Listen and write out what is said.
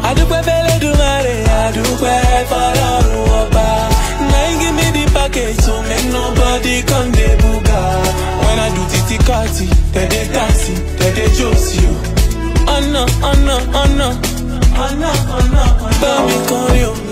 Adúpẹ́ fẹ́lẹ́ dùmarè, adúpẹ́ fọ́lọ́run ọba. Now you give me the package to make nobody come dey buga. When I do titi kati, they taxi, they josi you. Oh no, oh no, oh no, oh no, oh no, oh no. Baby, call you.